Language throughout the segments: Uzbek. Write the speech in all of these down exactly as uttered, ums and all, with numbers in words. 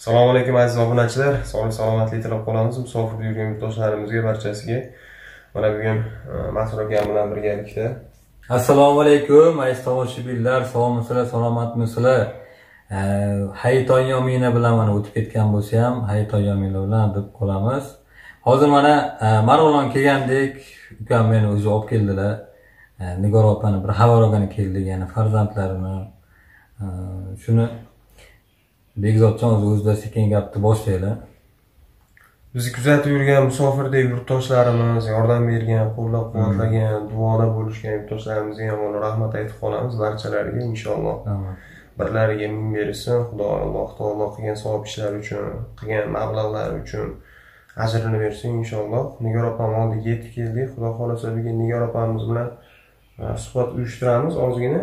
Assalomu alaykum aziz obunachilar. Sog'lik salomatlik tilab qolamiz. Musofirda yurgan yurtdoshlarimizga barchasiga mana bugun Mas'ud aka bilan birgalikda. Assalomu alaykum aziz tomoshabinlar, sog'misizlar, salomatmisizlar? Hayton yomina bilan mana o'tib ketgan bo'lsa ham, hayton yomina bilan deb qolamiz. Hozir mana Marg'ilon kelgandek, ukam meni o'zi olib keldilar. Nigor opani bir xabar olgani keldi, yana farzandlarini. Shuni Begzodjon o'zida sekin gapni boshlaydi. Bizni kuzatib yurgan musofirda yurtdoshlarimiz, yordam bergan, qo'llab-quvvatlagan, duoda bo'lishgan yurtdoshlarimizga ham rahmat aytib qolamiz barchalariga inshaalloh. Birlariga ming bersin, Xudo Alloh taolo qilgan savob ishlar uchun, qilgan mablag'lar uchun ajrini bersin inshaalloh. Nigor opam oldiga yetib keldik. Xudo xolasa bugun Nigor opamiz bilan suhbat uyushtiramiz ozgina.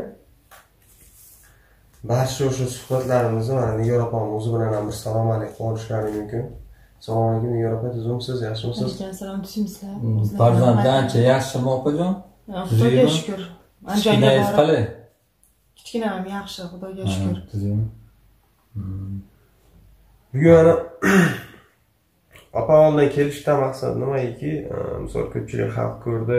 Barcha o'sha suhbatlarimizni mana Nigor opam o'zi bilan ham bir salom alaykum qolishlari mumkin. Assalomu alaykum Nigor opa, tuzimsiz, yaxshimisiz? Salom, tuzimsizlar. Farzandlar ancha yaxshimi opajon? Xudoga shukr. Anjayingiz qalay? Kichkinam yaxshi, Xudoga shukr. Bugun ana opa oldiga kelishdan maqsad nimaiki, misol ko'pchilik xalq ko'rdi,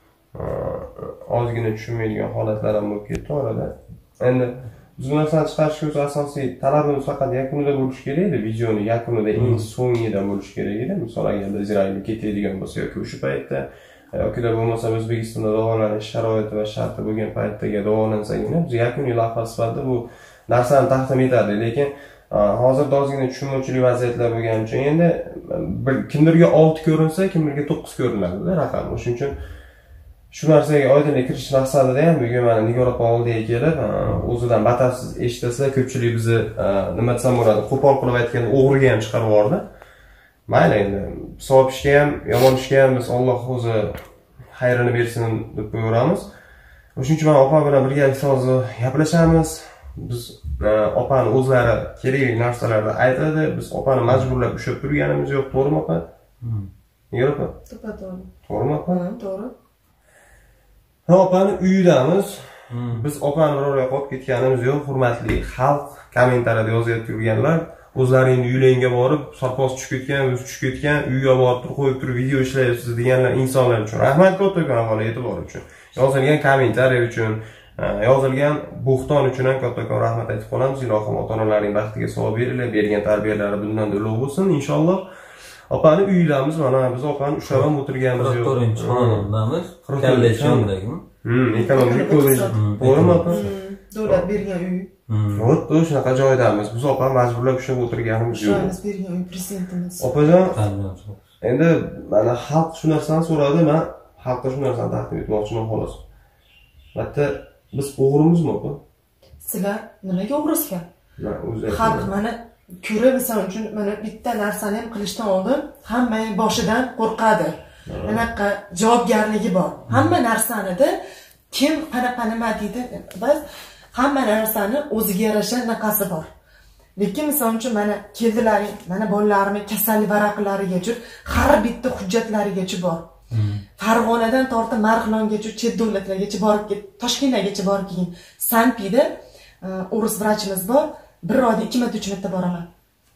ozgina tushunmaydigan holatlar ham bo'lib ketdi orada. Endi biz bu narsani chiqarishga o'zi asosiy talabimiz faqat yakunida bo'lishi kerak edi, videoni yakunida eng so'ngida bo'lishi kerak edi. Misol agarda Izrailga ketadigan bo'lsa yoki o'sha paytda yoki bo'lmasa O'zbekistonda davolanish sharoiti va sharti bo'lgan paytdagi davolansagina biz yakuniy lavha sifatida bu narsani taqdim etardik. Lekin hozirda ozgina tushunmovchilik vaziyatlar bo'lgani uchun endi kimlarga olti ko'rinsa, kimlarga to'qqiz ko'rinadi raqam. O'shuning uchun shu narsaga oydinlik kirish maqsadida ham bugun mana Nigor opa oldiga kelib, o'zidan batafsil eshitsa, ko'pchilik bizni nima desam bo'ladi, qo'pol qilib aytganda o'g'riga ham chiqarib yubordi. Mayli endi, savob ishga ham, yomon ishga ham biz Alloh o'zi xayrini bersin deb qo'yamiz. O'shuning uchun men opa bilan birgalikda hozir gaplashamiz. Biz opani o'zlari kerakli narsalarni aytadi, biz opani majburlab ushlab turganimiz yo'q, to'g'rimi opa? Nigor opa? To'g'ri. To'g'rimi opa? To'g'ri. Ha, opani uyidamiz. Biz opani biror yoqqa olib ketganimiz yo'q. Hurmatli xalq, kommentariyada yozib yurganlar, o'zlaringiz uylarga borib, sarpos tushib ketgan, biz tushib ketgan, uyga borib turib qo'yib turib video ishlayapsiz deganlar insonlar uchun rahmat kattakon avvalo e'tibor uchun. Yozilgan kommentariy uchun, yozilgan bo'xton uchun ham kattakon rahmat aytib qolamiz. Ilohim ota-onalarining baxtiga savob beringlar, bergan tarbiyalari bundan da ulug' bo'lsin inshaalloh. Opani uyidamiz, mana biz opani ushlab ham o'tirganimiz yo'q. to'rtinchi xonadonimiz. Kollejdagimi? Hmm, ekonomik kollej. To'g'rimi opa? Davlat bergan uy. To'g'ri, shunaqa joydamiz. Biz opa majburlab ushlab o'tirganimiz yo'q. Shunimiz bergan uy prezidentimiz. Opajon, endi mana xalq shu narsani so'radi, men xalqqa shu narsani taqdim etmoqchiman xolos. Albatta, biz o'g'rimizmi opa? Sizlar nimaga o'g'risizlar? Men o'zi xalq mana ko'ra misol uchun mana bitta narsani ham qilishdan oldin hammaning boshidan qo'rqadi. Anaqa javobgarligi bor. Hamma narsanida kim qanaqa nima deydi, biz hamma narsani o'ziga yarasha naqasi bor. Lekin misol uchun mana keldilaring, mana bolalarimni kasallik varaqlarigacha, har bitta hujjatlarigacha bor. Farg'onadan tortib Marg'ilongacha, chet davlatlargacha borib ket, Toshkentgacha borib keyin Sanpida o'ris vrachimiz bor. Bir oyda ikki marta uch marta boraman.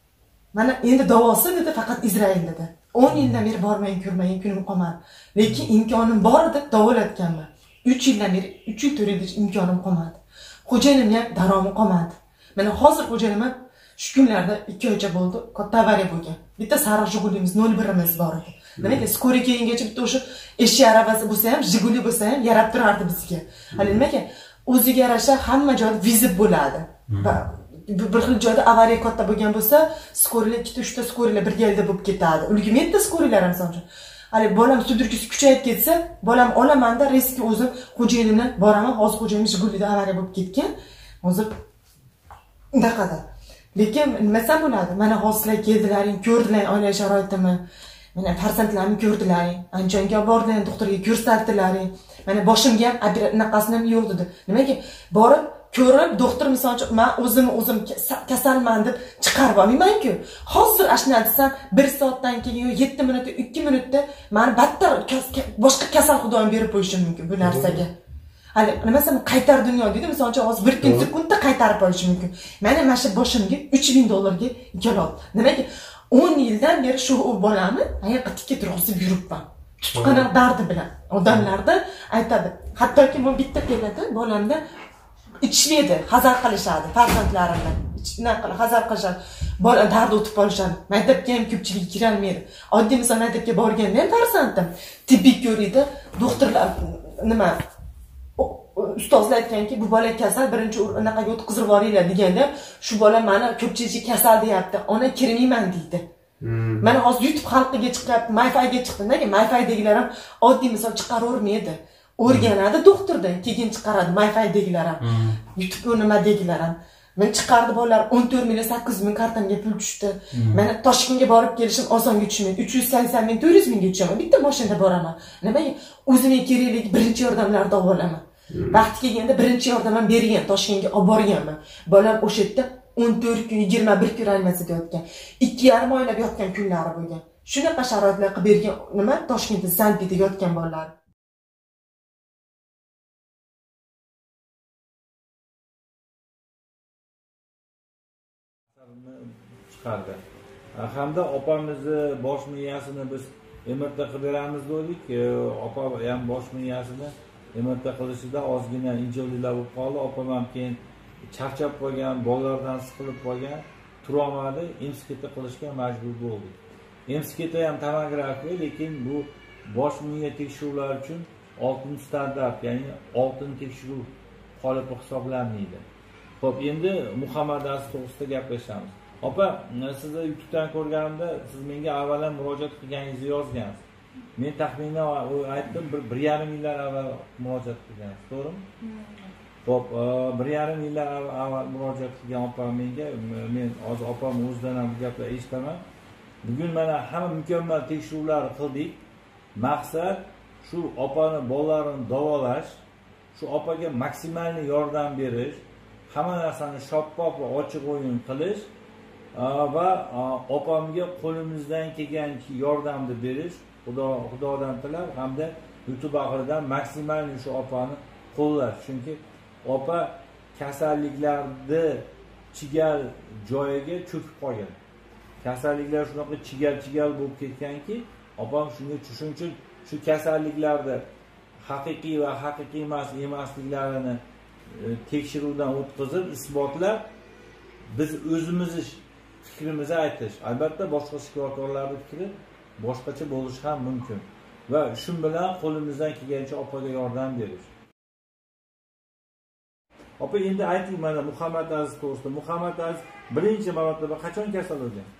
Mana endi davosi dedi faqat Izrail dedi. o'n yildan beri bormayin, ko'rmayin, kunim qolmadi. Lekin imkonim bor edi, davolatganman. uch yildan beri, uch yil to'rt yil imkonim qolmadi. Xo'jayinim ham daromim qolmadi. Mana hozir xo'jayinim shu kunlarda ikki oycha bo'ldi, katta avariya bo'lgan. Bitta sariq Jigulimiz nol birimiz bor edi. Nimaga skori keyingacha bitta o'sha eshik aravasi bo'lsa ham, Jiguli bo'lsa ham yarab turardi bizga. Hali nimaga o'ziga yarasha hamma joyda vizib bo'ladi. Va bir xil joyda avariya katta bo'lgan bo'lsa, skorilar ikkita uchta skorilar bir yilda bo'lib ketadi. Ulgimetda skorilar ham soncha. Hali bolam sudurkisi kuchayib ketsa, bolam olamanda riski o'zim xo'jayinimdan boraman. Hozir xo'jayinim Jigulida avariya bo'lib ketgan. Hozir daqada. Lekin nima desam bo'ladi? Mana hozirlar keldilaring, ko'rdilar oila sharoitimni. Mana farzandlarimni ko'rdilaring, anchonga bordilar, doktorga ko'rsatdilaring. Mana boshimga ham anaqasini ham yo'q dedi. Nimaga borib ko'rib, doktor misol uchun men o'zim o'zim kasalman deb chiqarib olmayman-ku. Hozir ashuna desam, bir soatdan keyin yetti minut, ikki minutda meni battar boshqa kasal xudoyim berib qo'yishi mumkin bu narsaga. hali nimasam qaytar dunyo deydi, misol uchun hozir bir kun sekundda qaytarib olishi mumkin. Mana mana shu boshimga uch ming dollarga keladi. Nimaga o'n yildan beri shu bolamni ayaqqa tikka turg'izib yuribman. Tutqana dardi bilan odamlarda aytadi. Hattoki bu bitta keladi, bolamda ichmaydi, hazar qilishadi farzandlarimni. Shunaqa qilib hazar qilishadi. Bola dard o'tib qolishadi. Maktabga ham ko'pchilik kira olmaydi. Oddiy misol maktabga borganda ham farzandim tibbiy ko'riydi, doktorlar nima ustozlar aytganki, bu bola kasal, birinchi unaqaga o'tkazib yuboringlar deganda, shu bola meni ko'pchilik kasal deyapti. Ona kirmayman deydi. Mana hozir YouTube xalqiga chiqyapti, Wi-Fi'ga chiqdi. Nega Wi-Fi'dagilar ham oddiy misol chiqaravermaydi. O'rganadi doktordan, keyin chiqaradi Wi-Fi'dagilar ham. YouTube nima degilar ham. Men chiqardi bolalar o'n to'rt million sakkiz yuz ming kartamga pul tushdi. Mana Toshkentga borib kelishim osonga tushmaydi. uch yuz sakson ming to'rt yuz mingga tushaman. Bitta mashinada boraman. Nimaga? O'zimga kerakli birinchi yordamlarni olib olaman. Vaqti kelganda birinchi yordam ham bergan, Toshkentga olib borganman. Bolam o'sha yerda o'n to'rt kun, yigirma bir kun reanimatsiyada yotgan. ikki yarim oylab yotgan kunlari bo'lgan. Shunaqa sharoitlar qilib bergan nima Toshkentda Zanpida yotgan bolalar. Chiqardi. Hamda opamizni bosh miyasini biz M R T qilib beramiz dedik. Opa ham bosh miyasini M R T qilishida ozgina injildilar bo'lib qoldi. Opam ham keyin charchab qolgan, bolalardan siqilib qolgan, tura olmadi, emsketa qilishga majbur bo'ldik. Emsketa ham tomografiya, lekin bu bosh miya tekshiruvlari uchun oltin standart, ya'ni oltin tekshiruv holipi hisoblanmaydi. Xo'p, endi Muhammad Aziz to'g'risida gaplashamiz. Opa, sizni YouTubedan ko'rganimda siz menga avval murojaat qilganingizni yozgansiz. Men taxminan aytdim, bir yarim yillar avval murojaat qilgansiz, to'g'rimi? Xo'p, bir yarim yillar avval murojaat qilgan opam menga, men hozir opam o'zidan ham bu gaplarni eshitaman. Bugun mana hamma mukammal tekshiruvlar qildik. Maqsad shu opani bolalarini davolash, shu opaga maksimalni yordam berish, hamma narsani shaffof va ochiq o'yin qilish va opamga qo'limizdan kelgancha yordamni berish, Xudo Xudodan tilab hamda YouTube oxiridan maksimalni shu opani qo'llash. Chunki opa kasalliklarni chigal joyiga cho'kib qolgan. Kasalliklar shunaqa chigal-chigal bo'lib ketganki, opam shunga shuning uchun shu kasalliklarni haqiqiy va haqiqiy emas emasliklarini tekshiruvdan o'tkazib, isbotlab, biz o'zimizni fikrimizni aytish. Albatta boshqa shifokorlarning fikri boshqacha bo'lishi ham mumkin. Va shu bilan qo'limizdan kelgancha opaga yordam berish. Opa, endi ayting mana Muhammad Aziz to'g'risida. Muhammad Aziz birinchi marotaba qachon kasal bo'lgan?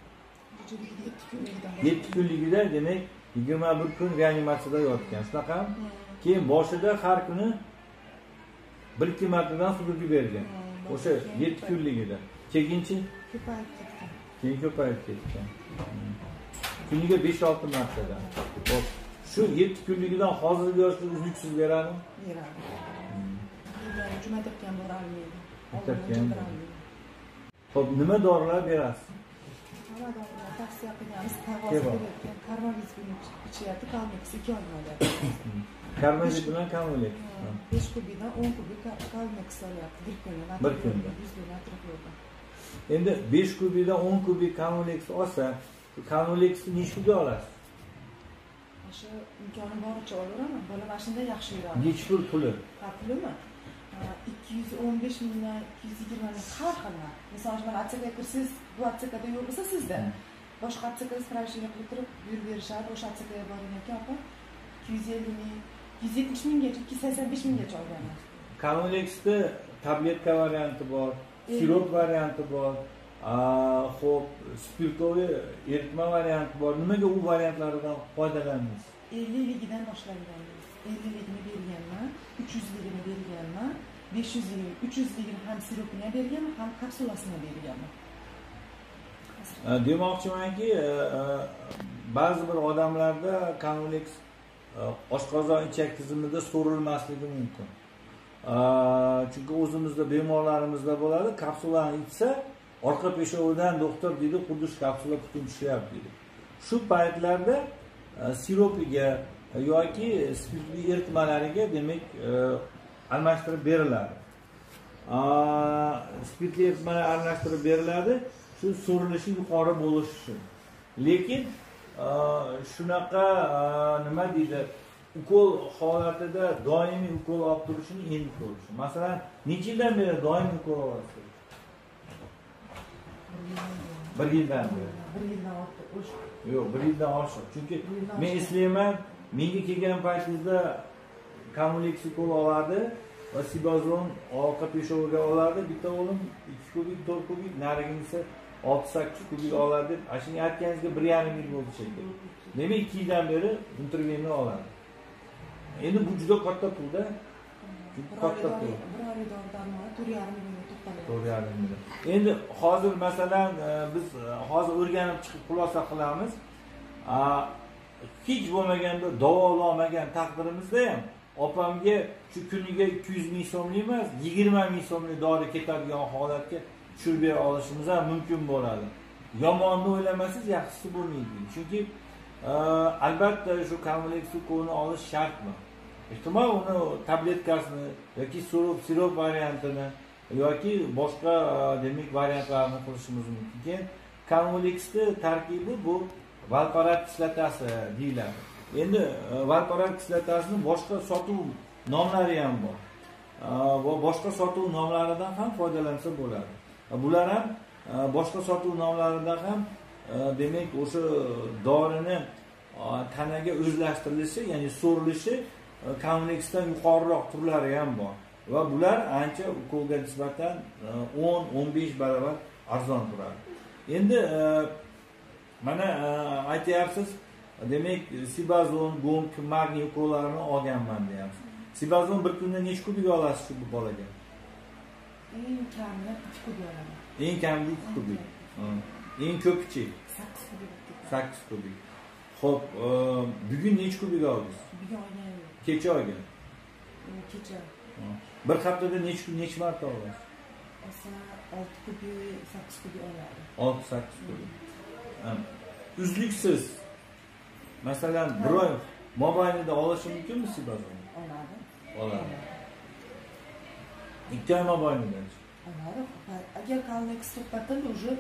yetti kunligida, demak, yigirma bir kun reanimatsiyada yotgan. Shunaqa. Keyin boshida har kuni bir ikki martadan sug'urib bergan. O'sha yetti kunligida. Keyinchi ko'payib ketgan. Keyin ko'payib ketgan. Kuniga besh olti martadan. Xo'p, shu yetti kunligidan hozirgi yoshda uzluksiz beradimi? Beradi. Juma topgan borolmaydi. Topgan. Xo'p, nima dorilar berasiz? Nima dorilar tavsiya qilamiz? Qog'ozga karmavit ichyapti, kalmix ikki olmadi. Karmavit bilan kalmix. besh kubidan o'n kubik kalmix olyapti bir kunda. Bir kunda. Endi besh kubidan o'n kubik kalmix olsa, kalmixni nechta olasiz? O'sha imkoni boricha olaveraman. Bola mashinada yaxshi yuradi. Necha pul puli? Ha, pulimi? ikki yuz o'n besh mingdan ikki yuz yigirma ming har xillar. Masalan, mana atsakaga kirsangiz, bu atsakada yo'q bo'lsa sizda. Boshqa atsakada spravishniga qilib turib buyurib berishadi. O'sha atsakaga boring ekan, opa. ikki yuz ellik ming, ikki yuz yetmish minggacha, ikki yuz sakson besh minggacha olganman. Kalmixda tabletka varianti bor, sirop varianti bor. Xo'p, spirtoviy eritma varianti bor. Nimaga u variantlardan foydalandingiz? ellikligidan boshlangan. ellikligini berganman, uch yuzligini berganman, besh yuzligini, uch yuzligini ham siropini berganman, ham kapsulasini berganman. Demoqchimanki, ba'zi bir odamlarda Kalmix oshqozon ichak tizimida so'rilmasligi mumkin. Chunki o'zimizda bemorlarimizda bo'ladi, kapsulani ichsa, orqa peshovidan doktor deydi, xuddi shu kapsula tutib tushyapti deydi. Shu paytlarda siropiga yoki spirtli eritmalariga, demak, almashtirib beriladi. Spirtli eritmalar aralashtirib beriladi, shu so'rilishi yuqori bo'lishi uchun. Lekin shunaqa nima deydi, ukol holatida doimiy ukol olib turishini endi ko'rish. Masalan, necha yildan beri doimiy ukol olasiz? bir yildan beri. bir yildan ortiq. Yo'q, bir yildan oshiq. Chunki men eslayman, menga kelgan paytingizda Camulex ukol oladi va Sibazon orqa peshoviga oladi. Bitta o'g'lim ikki kubik, to'rt kubik, narigini esa olti sakkiz kubik oladi deb, ashuni aytganingizga bir yarim yil bo'ldi shekilli. Demak, ikki yildan beri intervenni oladi. Endi bu juda katta pulda. Katta pul. bir oy doridan to'rt yarim million to'xtaladi. to'rt yarim million. Endi hozir masalan biz hozir o'rganib chiqib xulosa qilamiz. Hech bo'lmaganda davolamagan taqdirimizda ham opamga shu kuniga ikki yuz ming so'mlik emas, yigirma ming so'mlik dori ketadigan holatga tushirib bera olishimiz ham mumkin bo'ladi. Yomonni o'ylamasangiz yaxshisi bo'lmaydi. Chunki albatta shu Camulex ukolni olish shartmi? Ehtimol uni tabletkasini yoki sirop sirop variantini yoki boshqa demak variantlarni qilishimiz mumkin. Keyin Camulexni tarkibi bu valparat kislotasi deyiladi. Endi valparat kislotasining boshqa sotuv nomlari ham bor. Va boshqa sotuv nomlaridan ham foydalansa bo'ladi. Bular ham boshqa sotuv nomlaridan ham demak o'sha dorini tanaga o'zlashtirilishi, ya'ni so'rilishi Camulexdan yuqoriroq turlari ham bor. Va bular ancha ukolga nisbatan o'n o'n besh barobar arzon turadi. Endi mana aytyapsiz, demak Sibazon, Gomk, Magniy ukollarini olganman deyapsiz. Sibazon bir kunda necha kubik olasiz shu bolaga? Eng kami uch kubik olaman. Eng kami uch kubik. Eng ko'pichi sakkiz kubik. sakkiz kubik. Xo'p, bugun necha kubik oldingiz? Bugun olgan. Kecha olgan. Kecha. Bir haftada necha necha marta olasiz? Esa olti kubik, sakkiz kubik oladi. olti sakkiz kubik. Uzluksiz masalan bir oy mobaynida olish mumkinmi Sibazon? Oladi. Oladi. ikki oy mobaynida. Oladi. Agar Camulex to'xtatildi, уже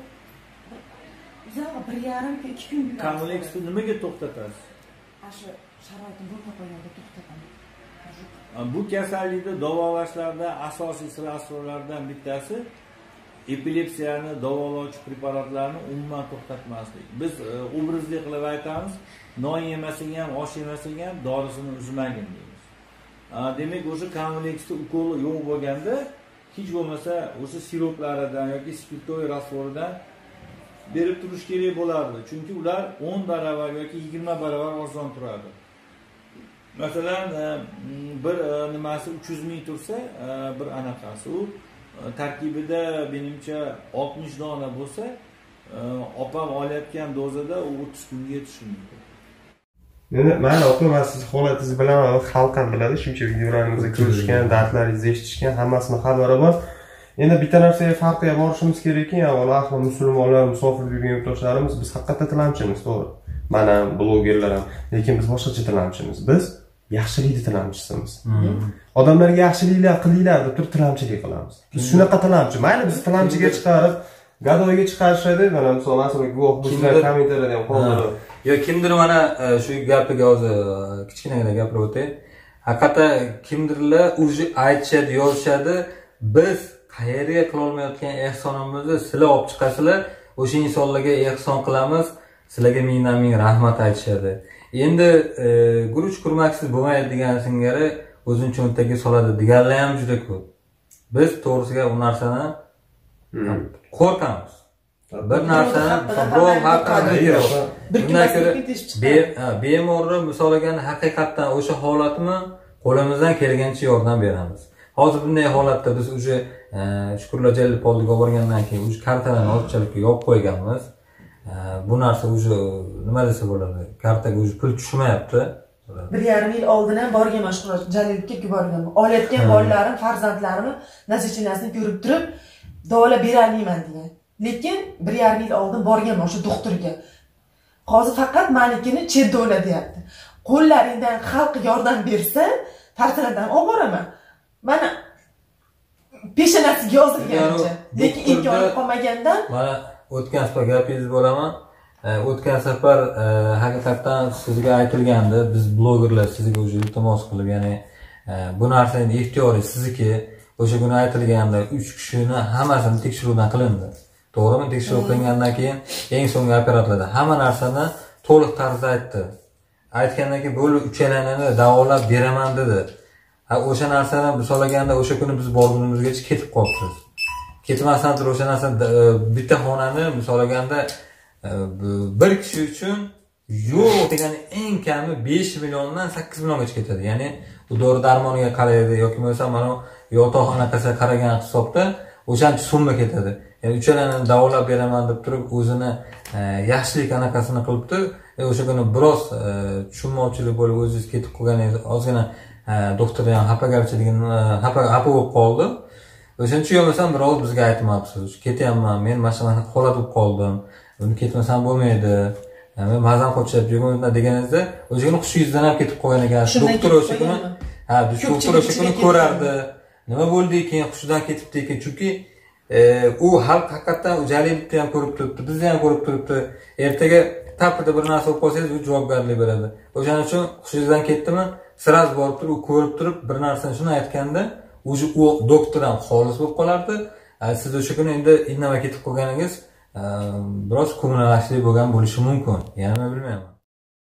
uzoq bir yarim ikki kun yuradi. Camulexni nimaga to'xtatasiz? Ashu sharoitim bo'lib qolganda to'xtataman. Bu kasallikni davolashlarda asosiy sir asrorlardan bittasi epilepsiyani davolovchi preparatlarni umuman to'xtatmaslik. Biz obrazli qilib aytamiz, non yemasang ham, osh yemasang ham dorisini uzmagin deymiz. Demak, o'sha Camulexni ukoli yo'q bo'lganda, hech bo'lmasa o'sha siroplaridan yoki spirtoy rastvoridan berib turish kerak bo'lardi. Chunki ular o'n barobar yoki yigirma barobar arzon turadi. Masalan, bir nimasi uch yuz ming tursa, bir anaqasi u tarkibida menimcha oltmish dona bo'lsa, opam olayotgan dozada u o'ttiz kunga yetishi mumkin. Endi mana aka, men siz holatingizni bilaman, xalq ham biladi, shuncha videolaringizni ko'rishgan, dardlaringizni eshitishgan, hammasini xabari bor. Endi bitta narsaga farqiga borishimiz kerakki, avvalo ahli musulmonlar, musofir yurgan yurtdoshlarimiz biz haqiqatda tilamchimiz, to'g'ri. Mana blogerlar ham, lekin biz boshqacha tilamchimiz. Biz yaxshilikni tilamchisimiz. Odamlarga yaxshiliklar qilinglar deb turib tilamchilik qilamiz. Biz shunaqa tilamchi. Mayli biz tilamchiga chiqarib, gadoyga chiqarishadi, mana masalan guvoh bizlar kommentariyada ham qoldirib. Yo, kimdir mana shu gapiga hozir kichkinagina gapirib o'tay. Haqiqatan kimdirlar o'zi aytishadi, yozishadi, biz qayerga qila olmayotgan ehsonimizni sizlar olib chiqasizlar, o'sha insonlarga ehson qilamiz, sizlarga mingdan ming rahmat aytishadi. Endi guruch kurmaksiz bo'lmaydi degan singari o'zini cho'ntagiga soladi deganlar ham juda ko'p. Biz to'g'risiga u narsani qo'rqamiz. Bir narsani birov haqida kerak. Bundan ko'ra bemorlar misol olganda haqiqatdan o'sha holatni qo'limizdan kelgancha yordam beramiz. Hozir bunday holatda biz uje Shukurlar Jalil poldiga borgandan keyin uje kartalarni ozchilikka yopib qo'yganmiz. Bu narsa uje nima desa bo'ladi? Kartaga uje pul tushmayapti. bir yarim yil oldin ham borganman Shukurlar Jalilga borganman. Olayotgan bolalarim, farzandlarimni natijasini ko'rib turib, davolab bera olmayman degan. Lekin bir yarim yil oldin borganman o'sha doktorga. Hozir faqat menikini chet davlat deyapti. Qo'llaringdan xalq yordam bersa, tartiradan olib boraman. mana peshonasiga yozilganicha, lekin imkoni qolmagandan mana o'tgan safar gapingiz bo'laman. O'tgan safar haqiqatan sizga aytilgandi, biz blogerlar sizga o'zi iltimos qilib, ya'ni bu narsani ixtiyoriy sizniki, o'sha kuni aytilganda uch kishini hammasini tekshiruvdan qilindi. To'g'rimi? Tekshiruv qilingandan keyin eng so'nggi operatorlarda hamma narsani to'liq tarzda aytdi. Aytgandan keyin bo'lib uchalanini davolab beraman dedi. Ha, o'sha narsani misol olganda o'sha kuni biz borgunimizgacha ketib qolibmiz. Ketmasdan turib o'sha narsani bitta xonani misol olganda bir kishi uchun yo'q degani eng kami besh milliondan sakkiz milliongacha ketadi. Ya'ni bu dori darmoniga qaraydi yoki bo'lmasa mana yotoqxonasiga qaragan hisobda o'shancha summa ketadi. Ya'ni uchalanini davolab beraman deb turib o'zini yaxshilik anaqasini qilibdi. O'sha kuni biroz tushunmovchilik bo'lib o'zingiz ketib qolganingiz ozgina doktor ham xafagarchiligini xafa xafa bo'lib qoldi. O'shaning uchun bo'lmasam biroz bizga aytmabsiz. Ketyapman, men mana shunaqa holat bo'lib qoldim. Buni ketmasam bo'lmaydi. Men mazam qochyapti, yurmayman deganingizda, o'sha kuni hushingizdan ham ketib qolgan ekan. Doktor o'sha kuni, ha, doktor o'sha kuni ko'rardi. Nima bo'ldi ekan, hushidan ketibdi ekan, chunki u xalq haqiqatan Jalilni ham ko'rib turibdi, bizni ham ko'rib turibdi. Ertaga tapida bir narsa bo'lib qolsangiz, u javobgarlik beradi. O'shaning uchun hushingizdan ketdimi, siraz borib turib, u ko'rib turib bir narsani shuni aytganda, o'zi u doktor ham xolis bo'lib qolardi. Siz o'sha kuni endi indamay ketib qolganingiz biroz ko'ngillanishli bo'lgan bo'lishi mumkin. Yana men bilmayman.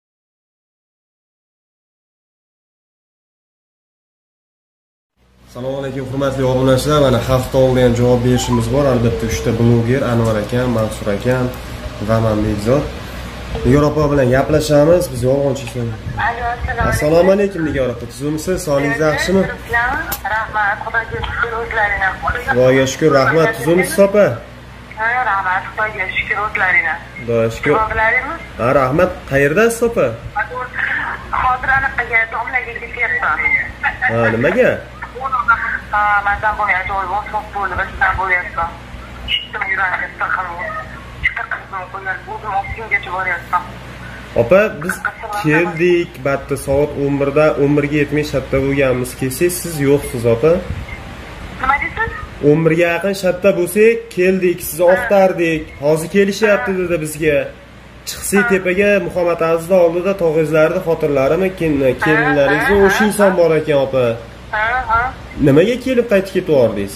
Assalomu alaykum hurmatli obunachilar. Mana hafta oldidan javob berishimiz bor. Albatta uchta bloger Anvar akam, Mansur akam va men Begzod. Nigor opa bilan gaplashamiz. Biz yolg'onchisan. Assalomu alaykum Nigor opa. Tuzumsiz, sog'ligingiz yaxshimi? Rahmat, Xudoga shukr, o'zlaringlar. Xudoga shukr, rahmat. Tuzumsiz opa? Ha, rahmat, Xudoga shukr, o'zlaringlar. Xudoga shukr. Javoblaringiz? Ha, rahmat. Qayerdasiz opa? Hozir aniqaga domlaga ketyapman. Ha, nimaga? Ha, mendan bo'lmayapti, WhatsApp bo'ldi, bizdan bo'lyapti. Ishim yuragim taqalib. Chiqib qizim qo'ygan, o'zim ofisgacha boryapman. Opa, biz keldik, batta soat o'n birda, o'n birga yetmay shartda bo'lganmiz. Kelsangiz siz yo'qsiz opa. Nima deysiz? o'n birga yaqin shartda bo'lsak, keldik, sizni oqtardik. Hozir kelishyapti dedi bizga. Chiqsak tepaga Muhammad Azizda oldida tog'izlarning xotirlarimi, kelinlaringizni o'sha inson bor ekan opa. Ha, ha. Nimaga kelib qaytib ketibordingiz?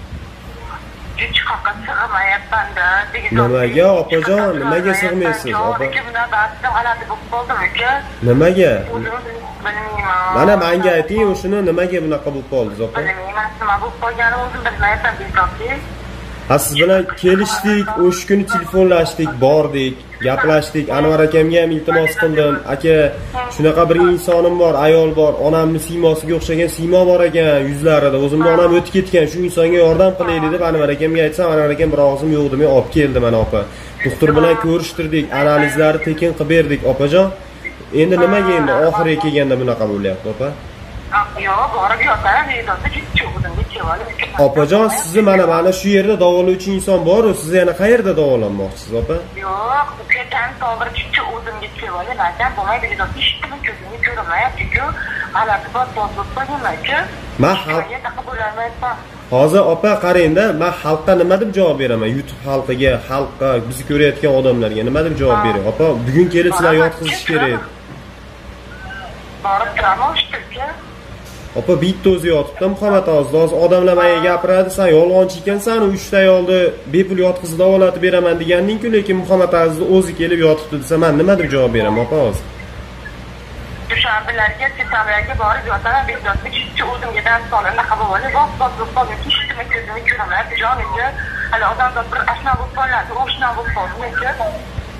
Chiqaqqa sig'mayapman-da. Nimaga opajon, nimaga sig'maysiz opa? Kimdan ba'zida g'alati bo'lib qoldim uka. Nimaga? Bilmayman. Mana menga ayting, o'shuni nimaga bunaqa bo'lib qoldingiz opa? Bilmayman, nima bo'lib qolganini o'zim bilmayapman, bezobli. Ha, siz bilan kelishdik, o'sha kuni telefonlashdik, bordik, gaplashdik. Anvar akamga ham iltimos qildim. Aka, shunaqa bir insonim bor, ayol bor, onamni siymosiga o'xshagan siymo bor ekan yuzlarida. O'zimni onam o'tib ketgan, shu insonga yordam qilaylik deb Anvar akamga aytsam, Anvar akam bir og'zim yo'q demay olib keldi mana opa. Doktor bilan ko'rishtirdik, analizlarni tekin qilib berdik opajon. Endi nimaga endi oxiriga kelganda bunaqa bo'lyapti opa? Yo'q, borib yotaman, deydi, chiqdim, chiqdim. Opajon, sizni mana mana shu yerda davolovchi inson bor-ku, siz yana qayerda davolanmoqchisiz opa? Yo'q, ukadan to'g'ri chiqdi, o'zimga kelib, aytam bo'lmaydi, deydi, ishtimni ko'zimga ko'rinmayapti-ku, g'alati bor, bozib qo'ymaychi. Men hozir opa qarangda, men xalqqa nima deb javob beraman? YouTube xalqiga, xalqqa, bizni ko'rayotgan odamlarga nima deb javob beray? Opa, bugun kelib sizlar yotqizish kerak. Borib turaman, ishtirka. Opa, bitta o'zi yotibdi, Muhammad Azizda hozir odamlar menga gapiradi, sen yolg'onchi ekansan, uchta ayolni bepul yotqizib davolatib beraman deganding-ku, lekin Muhammad Azizda o'zi kelib yotibdi desa, men nima deb javob beraman opa hozir? Dushanbalarga, seshanbalarga borib yotaman, bezobli chiqdi, o'zimga dam solini qabul bo'lib, vaqt bosib qoldim, ishtimni ko'zimga ko'rinmayapti, joninga. Hali odamlar bir ashna bo'lib qoladi, o'shna bo'lib qoldi.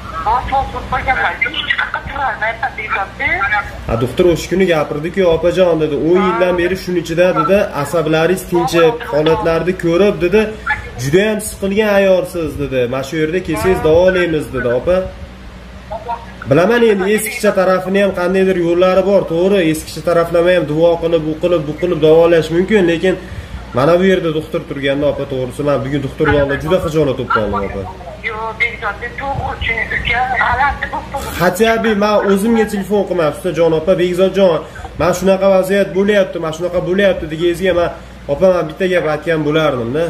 Ha, doktor o'sha kuni gapirdi-ku, opajon dedi, o'n yildan beri shuning ichida dedi, asablaringiz tinchib, holatlarni ko'rib dedi, juda ham siqilgan ayolsiz dedi. Mana shu yerda kelsangiz davolaymiz dedi, opa. Bilaman endi eskicha tarafini ham qandaydir yo'llari bor, to'g'ri, eskicha taraflama ham duo qilib, bu qilib, bu qilib davolash mumkin, lekin mana bu yerda doktor turganda opa, to'g'risi men bugun doktorga olib juda xijolat bo'lib qoldim opa. Xachabi, men o'zimga telefon qilmayapsiz jon opa, Begzodjon, men shunaqa vaziyat bo'lyapti, men shunaqa bo'lyapti degizga men Opa, men bitta gap aytgan bo'lardim-da.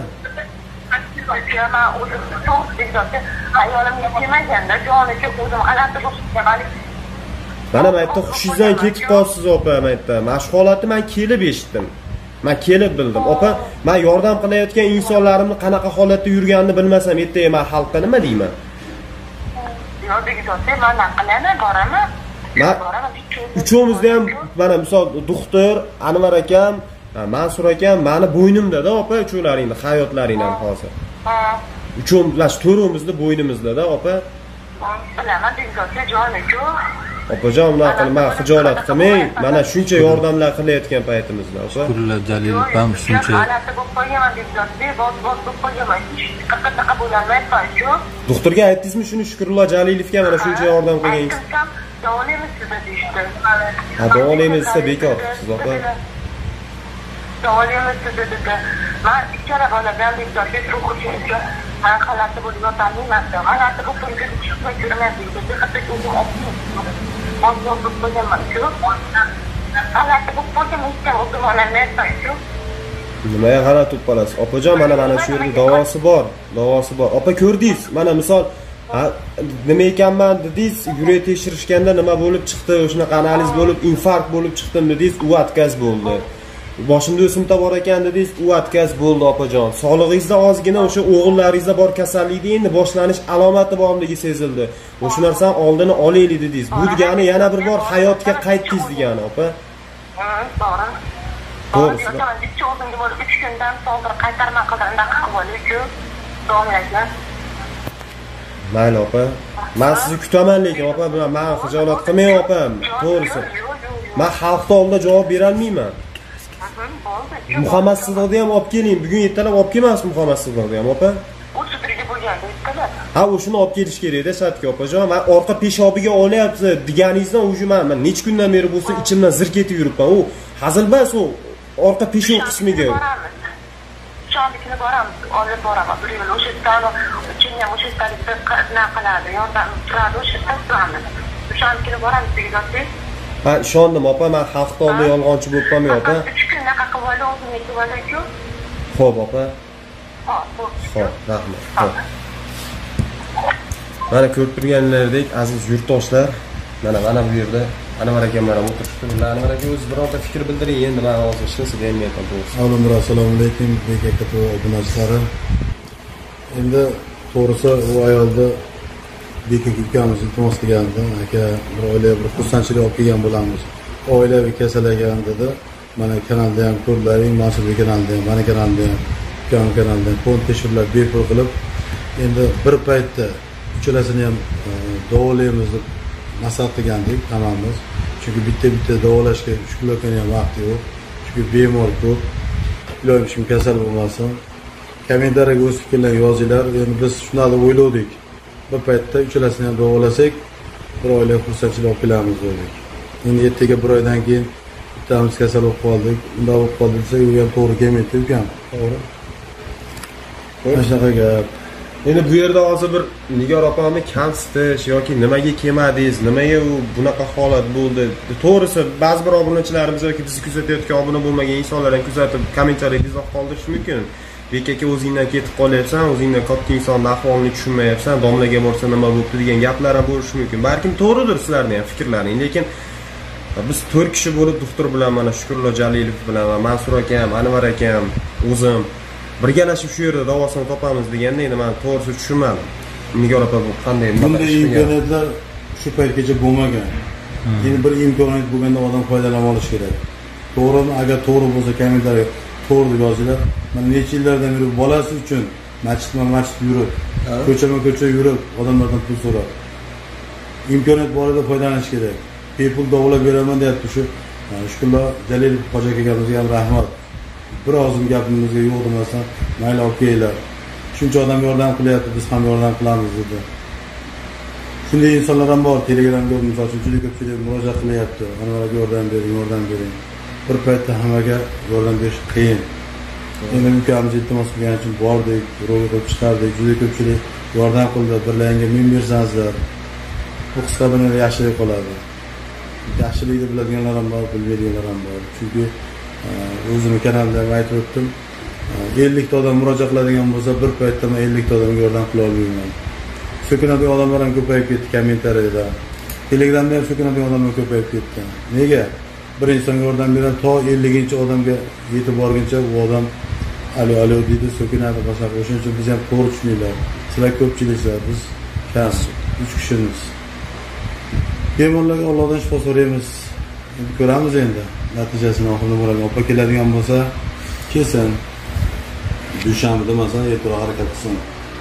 Men o'zim to'g'ri ayolimga kelmaganda joniga o'zim g'alati bo'lishga balik. Mana bu yerda xushingizdan ketib qolsiz opa, men aytdim. Mana shu holatni men kelib eshitdim. Men kelib bildim. Opa, men yordam qilayotgan insonlarimni qanaqa holatda yurganini bilmasam, ertaga men xalqqa nima deyman? Yo'q, degizotda men qilaman, boraman. Men uchovimizda ham mana misol doktor Anvar akam, Mansur akam meni bo'ynimda-da opa, uchovlaringni hayotlaring ham hozir. Ha. Uchovimiz to'rimizni bo'ynimizda-da opa. Bilaman, degizotda joniga. Opajon, bunaqa qilma, xijolat qilmang. Mana shuncha yordamlar qilayotgan paytimizda, opa. Shukrlar Jalilov ham shuncha. G'alati bo'lib qolganman degizotda, boz-boz bo'lib qolganman. Qirqa-taqa bo'lolmayapman-ku. Doktorga aytdingizmi shuni Shukrullo Jalilovga mana shuncha yordam qilganingiz? Davolaymiz sizni deyishdi. Ha, davolaymiz desa bekor qilibsiz, opa. Davolaymiz sizni dedi. Men ikkala bola bilan degizotda ruhga men g'alati bo'lib yotolmayman. G'alati bo'lib turib chiqmay yuraman deydi. Hatto o'zim optimist. Ozroq bo'lib qolganman-ku. G'alati bo'lib qolganman, o'zim onamayapman-ku. Nimaga g'alati bo'lib qolasiz? Opajon, mana mana shu yerda davosi bor, davosi bor. Opa, ko'rdingiz? Mana misol ha, nima ekanman dedingiz, yurak tekshirishganda nima bo'lib chiqdi, shunaqa analiz bo'lib, infarkt bo'lib chiqdim dedingiz, u atkaz bo'ldi. Boshimda o'simta bor ekan dedingiz, u atkaz bo'ldi opajon. Sog'lig'ingizda ozgina o'sha o'g'illaringizda bor kasallikda endi boshlanish alomati borligi sezildi. O'sha narsani oldini olaylik dedingiz. Bu degani yana bir bor hayotga qaytdingiz degani, opa. Ha, to'g'ri. To'g'ri. Ikki o'zimga bo'lib uch kundan so'ng qaytarma qilganda qilib oldik-ku. Davomlashlar. Mayli opa. Men sizni kutaman lekin opa, men xijolat qilmang opa. To'g'risi. Men xalqning oldida javob bera olmayman. Muhammad Sidiqni ham olib keling. Bugun ertalab olib kelmaysiz Muhammad Sidiqni ham opa? U sudriga bo'lganda ertalab. Ha, o'shini olib kelish kerak-da, Shatga opajon. Men orqa peshobiga olyapti deganingizdan o'sha men necha kundan beri bo'lsa ichimdan zir ketib yuribman. U hazilbas u orqa peshob qismiga. Shambikni boramiz, olib boraman. Bir yil o'sha tani ichimga o'sha tarifda qilna qiladi, yordam turadi, o'sha taslamadi. Shambikni boramiz degizotda. Ha, ishondim opa, men xalqning oldida yolg'onchi bo'lib qolmay opa. uch kundan qaqib oldi, o'zimga keladi-ku. Xo'p opa. Xo'p, xo'p, rahmat. Xo'p. Mana ko'rib turganlaridek aziz yurtdoshlar, mana mana bu yerda Anvar akam mana o'tiribdi. Anvar aka o'zi birorta fikr bildiring, endi men hozir ishni deyapman to'g'risi. Avvalambor assalomu alaykum, bek aka va obunachilari. Endi to'g'risi u ayolda bek aka ukamiz iltimos qilganda, aka bir oila bir xursandchilik olib kelgan bo'lamiz. Oilaviy kasalagan dedi. Mana kanalda ham ko'rlaring, Mansur kanalda ham, mana kanalda ham, ukam kanalda ham fond tekshiruvlar bepul qilib, endi bir paytda uchalasini ham davolaymiz deb maslahat qilgandik hammamiz. Chunki bitta-bitta davolashga Shukrulloning ham vaqti yo'q. Chunki bemor ko'p. Iloyim kim kasal bo'lmasin. Kommentariyaga o'z fikrlaringizni yozinglar. Endi biz shunday o'yladik. Bir paytda uchalasini ham davolasak, bir oila xursandchilik olib kelamiz dedik. Endi ertaga bir oydan keyin bittamiz kasal bo'lib qoldik. Unda bo'lib qoldi desa, u ham to'g'ri kelmaydi ukam. To'g'ri. Mana shunaqa gap. Endi bu yerda hozir bir Nigor opamni kamsitish yoki nimaga kelmadingiz, nimaga u bunaqa holat bo'ldi. To'g'risi, ba'zi bir obunachilarimiz yoki bizni kuzatayotgan obuna bo'lmagan insonlar ham kuzatib kommentariyada izoh qoldirishi mumkin. Bek aka o'zingdan ketib qolyapsan, o'zingdan katta insonning ahvolini tushunmayapsan, domlaga borsa nima bo'libdi degan gaplar ham bo'lishi mumkin. Balkim to'g'ridir sizlarning ham fikrlaring, lekin biz to'rt kishi bo'lib doktor bilan mana Shukrullo Jalilov bilan va Mansur akam, Anvar akam, o'zim birgalashib shu yerda davosini topamiz deganda endi men to'g'risi tushunmadim. Nigor opa bu qanday bunday imkoniyatlar shu paytgacha bo'lmagan. Endi bir imkoniyat bo'lganda odam foydalana olish kerak. To'g'rimi? Agar to'g'ri bo'lsa kommentariya to'g'ri deb yozinglar. Mana necha yillardan beri bolasi uchun masjidma-masjid yurib, ko'chama-ko'cha yurib, odamlardan pul so'rab. Imkoniyat borida foydalanish kerak. Bepul davolab beraman deyapti shu. Shukrullo Jalilov hoji akamizga ham rahmat. Bir ozim gapimizga yo'q demasdan, mayli olib kelinglar. Shuncha odam yordam qilyapti, biz ham yordam qilamiz dedi. Shunday insonlar ham bor, Telegramga misol uchun juda ko'pchilik murojaat qilyapti. Anvarga yordam bering, yordam bering. Bir paytda hammaga yordam berish qiyin. Endi ukamiz iltimos qilgani uchun bordik, ro'yxatga chiqardik, juda ko'pchilik yordam qildi. Birlariga men bersangizlar, bu qisqa bilan yaxshilik qoladi. Yaxshilikni biladiganlar ham bor, bilmaydiganlar ham bor. Chunki o'zimni kanalimda ham aytib o'tdim. ellik ta odam murojaat qiladigan bo'lsa, bir paytda men ellik ta odamga yordam qila olmayman. So'kinadigan odamlar ham ko'payib ketdi kommentariyada. Telegramda ham so'kinadigan odamlar ko'payib ketgan. Nega? Bir insonga yordam bergan to elliginchi odamga yetib borguncha u odam alo alo deydi, so'kinadi boshqa. O'shuning uchun biz ham to'g'ri tushuninglar. Sizlar ko'pchiliklar, biz kam, uch kishimiz. Bemorlarga Allohdan shifo so'raymiz. Endi ko'ramiz endi natijasini oxirida bo'ladi. Opa keladigan bo'lsa, kelsin. Dushanbada masalan ertaroq harakat qilsin.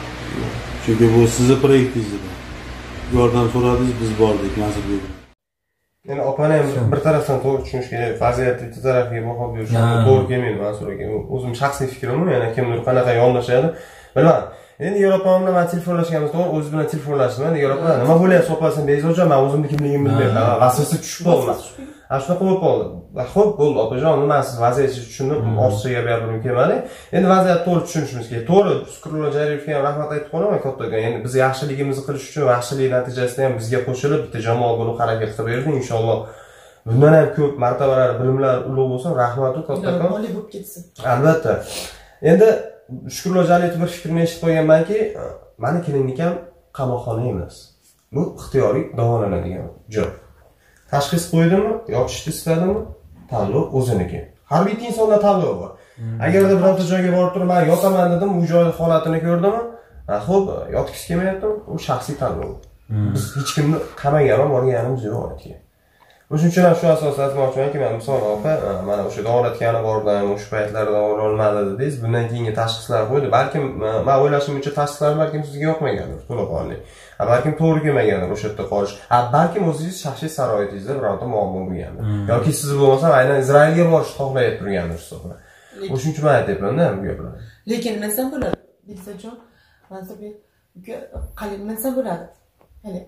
Chunki bu sizni proyektingiz edi. Yordam so'radingiz, biz bordik, nasib bo'ldi. Yani opani ham bir tarafdan to'g'ri tushunish kerak. Vaziyatni ikki tarafiga baho berish to'g'ri kelmaydi Mansur aka. O'zim shaxsiy fikrim, yana kimdir qanaqa yondashadi bilmadim. Endi Yevropa bilan men telefonlashganmiz, to'g'ri, o'zi bilan telefonlashdim. Yevropa nima bo'lyapti opasini bezovjon, men o'zimni kimligimni bilmayman. Vasvasa tushib qoldi. Ana shunaqa bo'lib qoldi. Xo'p, bo'ldi opajon, men siz vaziyatni tushunib, ortiqcha gap gapirim kelmadi. Endi vaziyatni to'g'ri tushunishimiz kerak. To'g'ri, Shukrullo Jarirovga ham rahmat aytib qolaman kattaga. Endi biz yaxshiligimizni qilish uchun yaxshilik natijasida ham bizga qo'shilib bitta jamoa bo'lib harakat qilib berdi. Inshaalloh bundan ham ko'p martabalar, bilimlar ulug' bo'lsin. Rahmat kattaga. Oliy bo'lib ketsin. Albatta. Endi Shukrullo Jarirovga bir fikrni eshitib qo'yganmanki, meni klinikam qamoqxona emas. Bu ixtiyoriy davolanadigan joy. Tashxis qo'ydimmi, yotishni istadimmi, tanlov o'ziniki. Har bir insonda tanlov bor. Agarda birorta joyga borib turib, men yotaman dedim, u joy holatini ko'rdimmi, xo'p, yotgisi kelmayapti, u shaxsiy tanlov. Biz hech kimni qamagan, borganimiz yo'q aytgan. O'shuning uchun ham shu asosda aytmoqchimanki, men misol opa, mana o'sha davolatgani bordim, o'sha paytlarda davololmadi dedingiz, bundan keyingi tashxislar qo'ydi. Balkim men o'ylashimcha tashxislar balkim sizga yoqmagandir, to'laqonli. Ha, balkim to'g'ri kelmagandir o'sha yerda qolish. Ha, balkim o'zingiz shaxsiy sharoitingizda birorta muammo bo'lgandir. Yoki siz bo'lmasa, aynan Izraelga borishni xohlayib turgandir hisobla. O'shuning uchun men aytayapman-da bu gaplarni. Lekin mensan bo'ladi. Bilsajon, Mansurbek qalin mensan bo'ladi. Ya'ni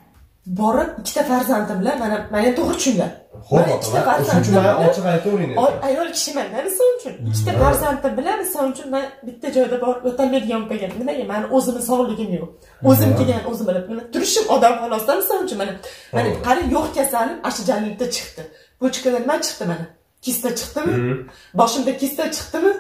borib ikkita farzandim bilan mana meni to'g'ri tushunlar. Xo'p, o'shuning uchun men ochiq aytavering. Ayol kishiman, misol uchun ikkita farzandim bilan misol uchun men bitta joyda borib o'tolmaydigan bo'lgan. Nimaga? Meni o'zimning sog'ligim yo'q. O'zim kelgan, o'zim bilib, turishim odam xolosdan misol uchun mana mana qari yo'q kasalim ashjallikda chiqdi. Pochkadan nima chiqdi mana? Kista chiqdimi? Boshimda kista chiqdimi?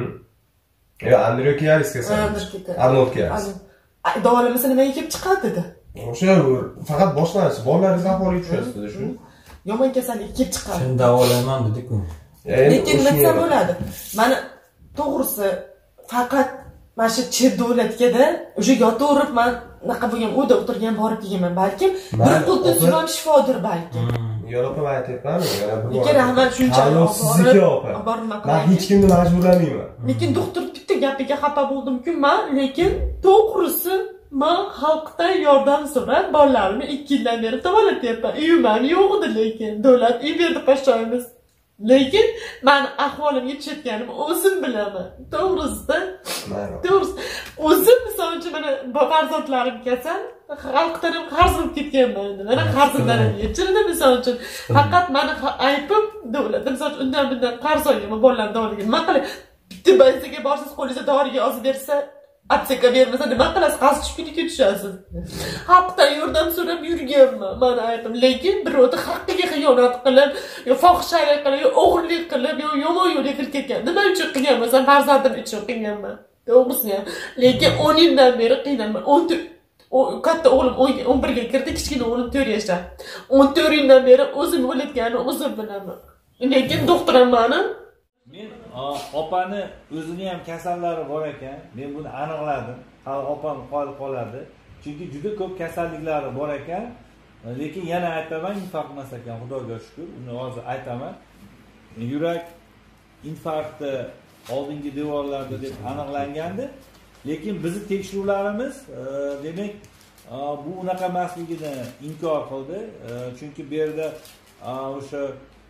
Yo, Andriokiaris kasali. Arnold Kiaris. Davolamasa nimaga kelib chiqadi dedi. O'sha faqat boshlanishi, bolalaringiz ahvoliga tushasiz dedi shu. Yomon kasallik kelib chiqadi. Shuni davolayman dedi-ku. Lekin nima bo'ladi? Mana to'g'risi faqat mana shu Chir davlatga-da o'sha yotaverib men naqa bo'lgan uyda o'tirgan borib kelganman. Balkim bir qo'lda suron shifodir balki. Yevropa aytayapman, yana bir. Lekin rahmat shunchalik sizniki opa. Men hech kimni majburlamayman. Lekin doktor bitta gapiga xafa bo'ldim-ku, men lekin to'g'risi men xalqdan yordam so'rab bolalarimni ikki yildan beri davolatyapman. Uyim ham yo'q edi, lekin davlat uy berdi qo'shaymiz. Lekin men ahvolimga tushayotganimni o'zim bilaman. To'g'risida. To'g'risi o'zim misol uchun mana farzandlarim kasal, xalqdan ham qarz olib ketganman. Mana qarzimlarim yechildi misol uchun. Faqat meni aybim davlat. Misol uchun undan bundan qarz olganman, bolalarni davolagan. Nima qilay? Bitta bankaga borsiz, qo'lingizga doriga yozib bersa, apteka bermasa nima qilasiz? Qarz tushib ketishasiz. Xalqdan yordam so'rab yurganman, meni aybim. Lekin birovni haqqiga xiyonat qilib, yo fohishalik qilib, yo o'g'irlik qilib, yo yomon yo'lga kirib ketgan. Nima uchun qilganman? Sen farzandim uchun qilganman. To'g'risi ham. Lekin o'n yildan beri qiynaman. O katta o'g'lim o'n birga kirdi, kichkina o'g'lim to'rt yoshda. o'n to'rt yildan beri o'zim o'layotganimni o'zim bilaman. Lekin doktoram meni men opani o'zini ham kasallari bor ekan. Men buni aniqladim. Hali opam qolib qoladi. Chunki juda ko'p kasalliklari bor ekan. Lekin yana aytaman, infarkt emas ekan, Xudoga shukr. Uni hozir aytaman. Yurak infarkti oldingi devorlarda deb aniqlangandi. Lekin bizni tekshiruvlarimiz demak bu unaqa emasligini inkor qildi. Chunki bu yerda o'sha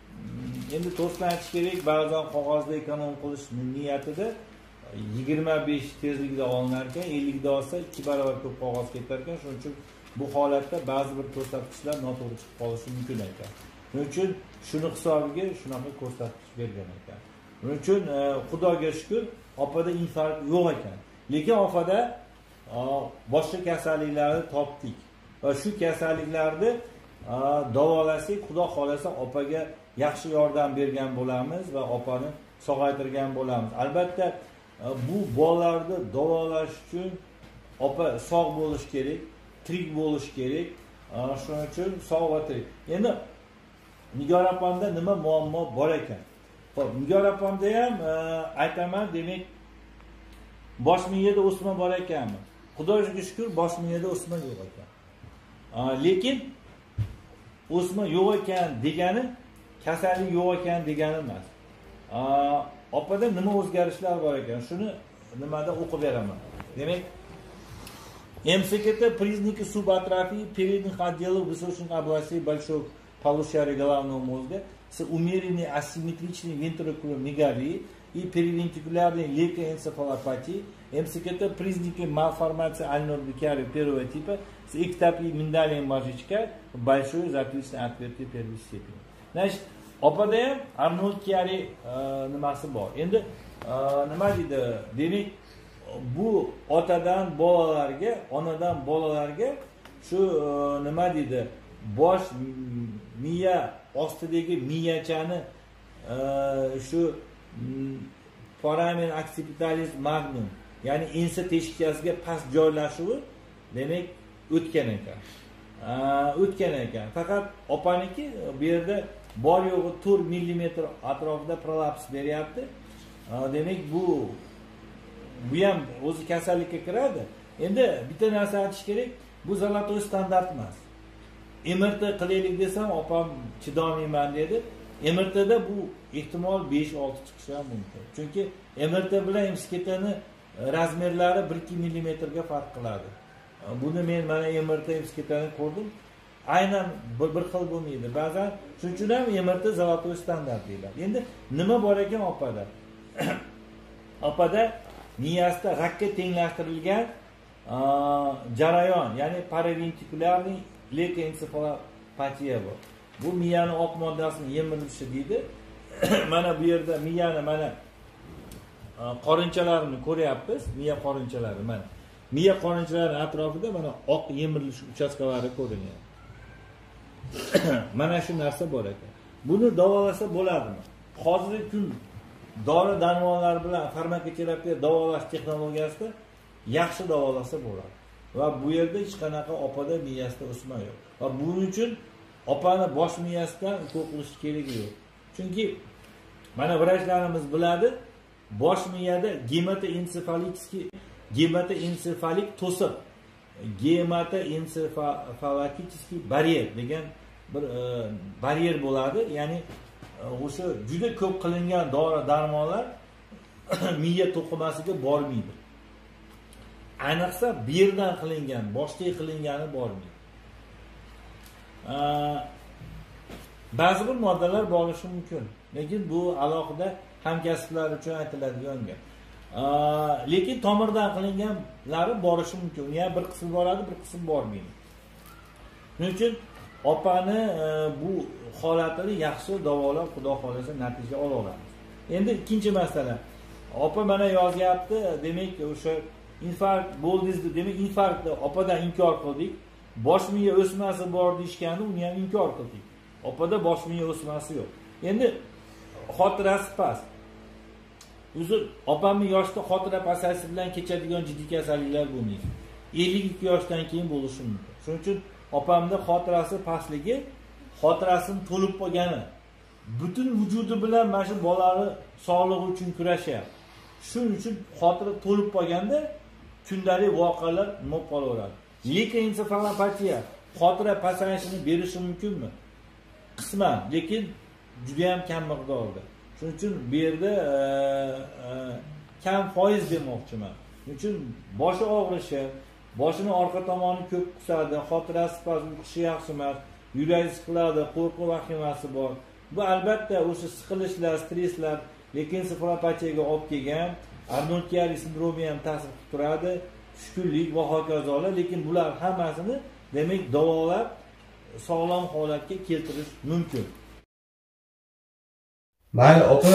endi to'g'risini aytish kerak, ba'zan qog'ozda ekonom qilish niyatida yigirma besh tezlikda olinar ekan, ellikda olsa ikki barobar ko'p qog'oz ketar ekan. Shuning uchun bu holatda ba'zi bir ko'rsatkichlar noto'g'ri chiqib qolishi mumkin ekan. Shuning uchun shuni hisobiga shunaqa ko'rsatkich bergan ekan. Shuning uchun Xudoga shukr, opada infarkt yo'q ekan. Lekin ofada boshqa kasalliklarni topdik va shu kasalliklarni davolasak, xudo xolasa opaga yaxshi yordam bergan bo'lamiz va opani sog'aytirgan bo'lamiz. Albatta bu bolalarni davolash uchun opa sog' bo'lish kerak, tirik bo'lish kerak. Shuning uchun sog' va tirik. Endi Nigor opamda nima muammo bor ekan? Xo'p, Nigor opamda ham aytaman, demak, bosh miyada o'sma bor ekanmi? Xudoga shukr, bosh miyada o'sma yo'q ekan. Lekin o'sma yo'q ekan degani kasallik yo'q ekan degani emas. Opada nima o'zgarishlar bor ekan? Shuni nimada o'qib beraman. Demak, эм эс ка тэ признаки субатрофии передних отделов височных областей большого полушария головного мозга с умеренной асимметричной вентрикулярной мегалией и перивентрикулярной лейкоэнцефалопатией. эм эс ка тэ признаки малформации альнорбикария первого типа с эктопией миндалием мозжечка большой заключительной отверстия первой степени. Значит, opada ham Arnold Chiari nimasi bor. Endi nima deydi? Demak, bu otadan bolalarga, onadan bolalarga shu nima deydi? Bosh miya ostidagi miyachani shu foramen occipitalis magnum, ya'ni ensa teshikchasiga past joylashuvi demak o'tgan ekan. O'tgan ekan. Faqat opaniki bu yerda bor yo'g'i to'rt millimetr atrofida prolaps beryapti. Demak bu bu ham o'zi kasallikka kiradi. Endi bitta narsa aytish kerak, bu zolotoy standart emas. эм эр тэ qilaylik desam, opam chidolmayman dedi. эм эр тэ da bu ehtimol besh olti chiqishi ham mumkin. Chunki эм эр тэ bilan эм эс ка тэ ni razmerlari bir ikki millimetrga farq qiladi. Buni men mana эм эр тэ эм эс ка тэ ni ko'rdim. Aynan bir bir xil bo'lmaydi. Ba'zan shuning uchun ham эм эр тэ zolotoy standart deyiladi. Endi nima bor ekan opada? Opada miyasida rakka tenglashtirilgan jarayon, ya'ni paraventrikulyarniy leykoentsefalopatiya bor. Bu miyani oq moddasini yemirilishi deydi. Mana bu yerda miyani mana qorinchalarini ko'ryapmiz. Miya qorinchalari mana. Miya qorinchalari atrofida mana oq yemirilish uchastkalari ko'rinyapti. Mana shu narsa bor ekan. Buni davolasa bo'ladimi? Hozirgi kun dori darmonlar bilan farmakoterapiya davolash texnologiyasida yaxshi davolasa bo'ladi. Va bu yerda hech qanaqa opada miyasida o'sma yo'q. Va buning uchun opani bosh miyasidan ukol qilish keragi yo'q. Chunki mana vrachlarimiz biladi, bosh miyada gematoensefalitskiy gematoensefalik to'siq, gematoensefalitiskiy baryer degan bir baryer bo'ladi. Ya'ni o'sha juda ko'p qilingan dori darmonlar miya to'qimasiga bormaydi. Ayniqsa bu yerdan qilingan, boshqa qilingani bormaydi. Ba'zi bir moddalar bo'lishi mumkin, lekin bu alohida hamkasblar uchun aytiladigan gap. Lekin tomirdan qilinganlari borishi mumkin. Yana bir qismi boradi, bir qismi bormaydi. Shuning uchun opani bu holatini yaxshi davolab, xudo xolasa natija ola olamiz. Endi ikkinchi masala. Opa mana yozyapti, demak o'sha infarkt bo'ldi, demak infarktni opadan inkor qildik. Bosh miya o'smasi bor deyshganda uni ham inkor qildik. Opada bosh miya o'smasi yo'q. Endi xotirasi past. Uzr, opamni yoshda xotira pasayishi bilan kechadigan jiddiy kasalliklar bo'lmaydi. ellik ikki yoshdan keyin bo'lishi mumkin. Shuning uchun opamda xotirasi pastligi, xotirasini to'lib qolgani, butun vujudi bilan mana shu bolani sog'lig'i uchun kurashyapti. Shuning uchun xotira to'lib qolganda kundalik voqealar nima qolaveradi. Leykoensefalopatiya xotira pasayishini berishi mumkinmi? Qisman, lekin juda ham kam miqdorda. Shuning uchun bu yerda kam foiz demoqchiman. Shuning uchun boshi og'rishi, boshini orqa tomoni ko'p qisadi, xotirasi past, uyqusi yaxshi emas, yuragi siqiladi, qo'rquv vahimasi bor. Bu albatta o'sha siqilishlar, stresslar leykoensefalopatiyaga olib kelgan, Arnold Chiari sindromi ham ta'sir qilib turadi, tushkunlik va hokazolar, lekin bular hammasini demak davolab sog'lom holatga keltirish mumkin. Mayli, opa,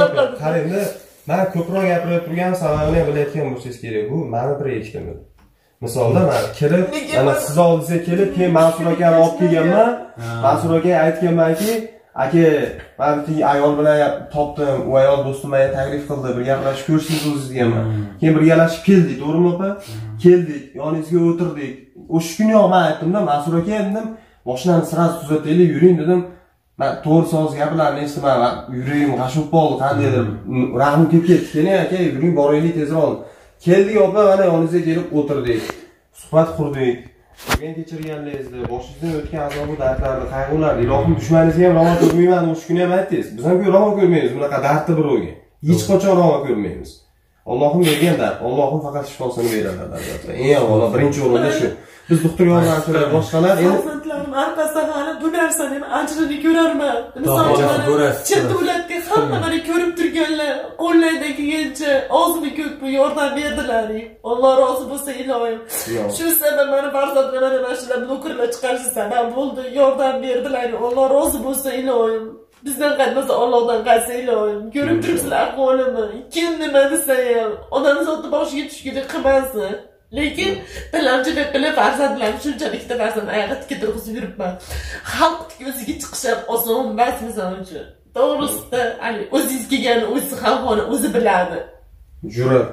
qarangda, men ko'proq gapirib turgan sababini bilayotgan bo'lsangiz kerak. Bu mani bir eshitdim. Misolda men kirib, ana siz oldingizga kelib, keyin Mansur akani olib kelganman. Mansur aka aytganmanki, aka, men bitta ayol bilan topdim, u ayol do'stim menga taklif qildi, bir gaplashib ko'rishimiz o'ziz deganman. Keyin birgalashib keldik, to'g'rimi opa? Keldik, yoningizga o'tirdik. O'sha kuniyoq men aytdim-da, Mansur aka dedim, mashinani sirasi tuzataylik, yuring dedim. Men to'g'ri so'z gaplarni eshitdim, yuragim g'ashib qoldi, qandaydir rahmim kelib ketdi. Keling aka, yuring boraylik tezroq. Keldik opa, mana yoningizga kelib o'tirdik. Suhbat qurdik. Bugun kechirganlaringizni, boshingizdan o'tgan azob dardlarni, qayg'ularni, ilohim dushmaningizga ham ravo ko'rmayman, o'sha kuni ham aytdingiz. Biz ham ravo ko'rmaymiz bunaqa dardni birovga. Hech qachon ravo ko'rmaymiz. Allohim bergan dard, Allohim faqat shifosini beradi albatta. Eng avvalo birinchi o'rinda shu. Biz doktor yordamchilari boshqalar endi farzandlarim orqasidan hali bu narsani ajrini ko'rarman. Misol uchun chet davlatga hammalari ko'rib turganlar, qo'llaridan kelgancha ozmi ko'p yordam berdilar. Alloh rozi bo'lsa ilohim. Shu sabab meni farzandlarim mana shular blokerlar chiqarishi sabab bo'ldi, yordam berdilar. Alloh rozi bo'lsa ilohim. Bizdan qaytmasa Allohdan qaytsa ilohim. Ko'rib turibsizlar ahvolimni. Kim nima desa ham odamzodni boshiga tushgani qilmasin. Lekin tilanchilik qilib farzandlarim shunchalikda farzand oyog'i tikka turg'izib yuribman. Xalq ko'ziga chiqish ham oson emas misol uchun. To'g'risida, hali o'zingiz kelgan o'zi hamxona o'zi biladi. Jur'at.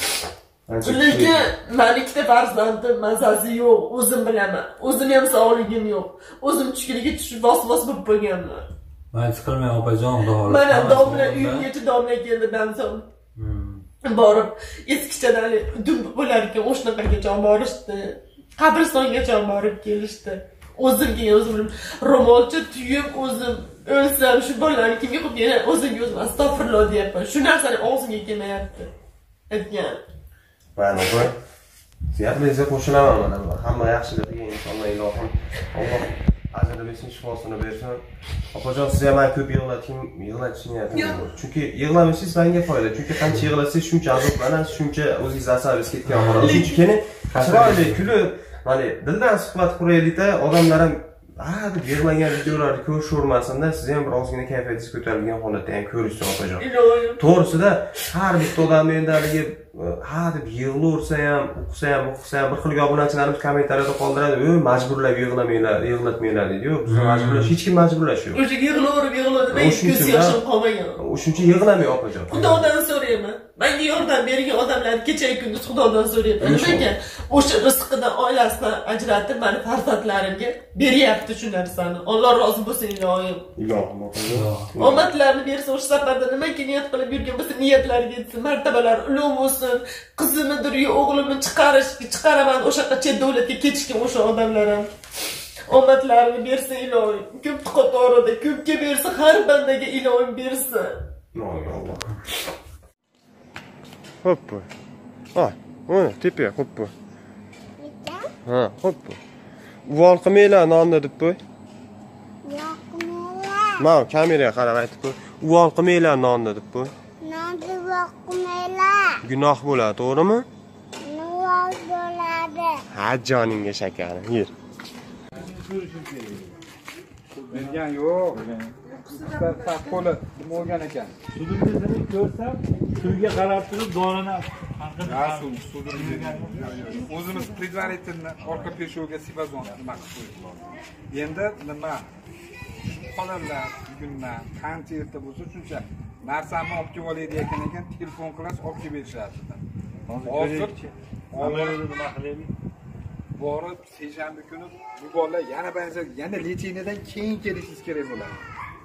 Lekin meni ikkita farzandim mazasi yo'q, o'zim bilaman. O'zim ham sog'ligim yo'q. O'zim tushkiliga tushib vos-vos bo'lib bo'lganman. Men chiqilmay opajon, xudo xohlasa. Mana domla uyimgacha domla keldidan so'ng. Borib, eskichadan hali dum bo'lar ekan, o'shnaqagacha olib borishdi. Qabristongacha olib borib kelishdi. O'zimga o'zim ro'molcha tuyib, o'zim o'lsam shu bolalarni kimga qo'yib yana o'zimga o'zim astag'firulloh deyapman. Shu narsani og'zimga kelmayapti. Aytgan. Mana bu ziyoratingizga qo'shilaman mana. Hamma yaxshiligiga inshaalloh ilohim Alloh ajrini bersin, shifosini bersin. Opajon, siz ham ko'p yig'lating, yig'latishni aytdim. Chunki yig'lamashingiz menga foyda. Chunki qancha yig'lasangiz shuncha azoblanasiz, shuncha o'zingiz asabingiz ketgan bo'ladi. Chunki chiroyli kulib, mana dildan suhbat quraylik-da, odamlar ham ha deb yig'lagan videolarni ko'rishavermasin-da, siz ham bir ozgina kayfiyatingiz ko'tarilgan holatda ham ko'rishsin opajon. To'g'risida har bitta odam mendaligi ha deb yig'laversa ham, o'qisa ham, o'qisa ham bir xil obunachilarimiz kommentariyada qoldiradi, "O'y, majburlab yig'lamanglar, yig'latmanglar" deydi. Yo'q, bizni majburlash, hech kim majburlash yo'q. O'sha yig'laverib yig'ladi, men ko'z yoshim qolmagan. O'shuncha yig'lamay opajon. Xudodan so'rayman. Menga yordam bergan odamlar kecha kunduz Xudodan so'rayman. Nimaga o'sha rizqidan, oilasidan ajratib meni farzandlarimga beryapti shu narsani. Alloh rozi bo'lsin ilohim. Ilohim opajon. Omadlarni bersin, o'sha safarda nimaga niyat qilib yurgan bo'lsa, niyatlariga yetsin, martabalar ulug' bo'lsin. Qizimidir yo o'g'limni chiqarish, chiqaraman o'sha chet davlatga ketishgan o'sha odamlar ham. Omadlarini bersin ilohim. Ko'p qatorida ko'pga bersin, har bandaga ilohim bersin. Alloh. Hoppa. Ha, mana tepaga hoppa. Ha, hoppa. Uvol qilmanglar nonni deb qo'y. Yo'q qilmaylar. Mana kameraga qarab aytib qo'y. Uvol qilmanglar nonni deb qo'y. Nonni yo'q qilmaylar. Gunoh bo'ladi, to'g'rimi? Uvol bo'ladi. Ha, joningga shakarim, yer. Bergan yo'q. Saf qo'li nima bo'lgan ekan? Sudimni ko'rsam, suvga qarab turib donini o'zimiz предварительно orqa peshoga sibazon nima qilib qo'ydik. Endi nima? Qoladilar bugundan qancha erta bo'lsa shuncha narsani olib kelib oladi ekan ekan telefon qilasiz olib kelib berishadi. Hozir avvalida nima qilaylik? Borib seshanba kuni bu bola yana benzer yana lecheniyadan keyin kelishingiz kerak bo'ladi.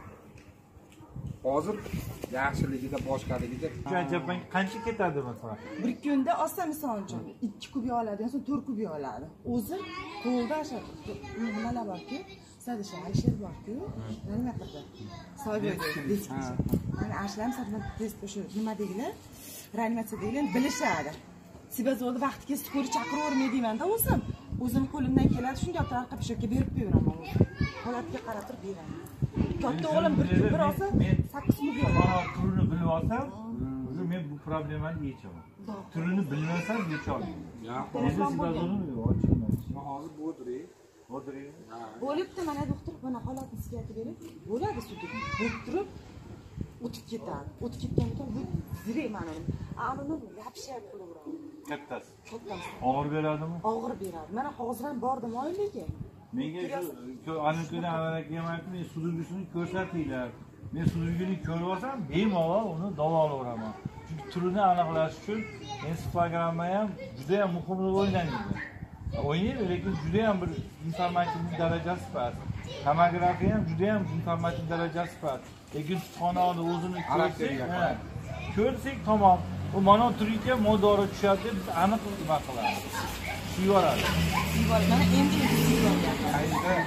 Hozir yaxshiligida boshqaligida Jajabang qancha ketadi masalan? Bir kunda olsa misol uchun ikki kubik oladi, yoki to'rt kubik oladi. O'zi qo'lda o'sha nimalar borku, sada shu ashir borku, nima qildi? Soyga disk. Mana ashlam satma test o'sha nima deydilar? Reanimatsiya deydilar, bilishadi. Sibazolni vaqtiga skori chaqiravermayman-da o'zim. O'zim qo'limdan keladi, shunga orqa pishakka berib qo'yaman o'zim. Holatga qarab turib beraman. Katta o'g'lim bir kun bir olsa sakkiz kubik oladi. Turini bilib olsam, o'zi men bu problemani yechaman. Turini bilmasam yecha olmayman. Endi sibazolni ochmayman. hozir bo'dri. Bo'dri. Bo'libdi, mana doktor buni holatni sizga aytib berib, bo'ladi sudda. Bo'lib turib o'tib ketadi. O'tib ketgandan keyin bu ziray mana. A'loni yapishib qo'yaveradi. Kattasi. Kattasi. Og'ir beradimi? Og'ir beradi. Mana hozir ham bordim oilaga. Menga shu aniqlikdan avvalgi demakki, men sudurgisini ko'rsatinglar. Men sudurgini ko'rib olsam, bemalol uni davolaveraman. Chunki turini aniqlash uchun ensiflogramma ham juda ham muhim rol o'ynaydi. O'ynaydi, lekin juda ham bir informativ darajasi past. Tomografiya ham juda ham informativ darajasi past. Lekin kutubxonani o'zini ko'rsak, ko'rsak tamom. U mana turga modori tushadi deb biz aniq nima qilamiz. Yuboradi. Yuboradi. Mana endi yuboradi.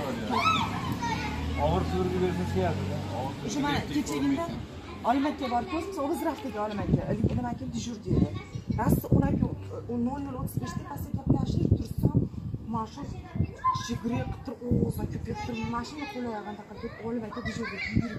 Og'ir sudurgi bersa keladi. O'sha mana kechagina Olmaga borib ko'rsangiz, O'g'izraqdagi Olmaga, nima ekan dejur dedi. Rasti unaku nol nol o'ttiz besh da pastga gaplashib tursam, mashu shigri qitır o'g'izga ko'payib turib, mashina qo'layaganda qilib Olmaga dejur dedi. Yurib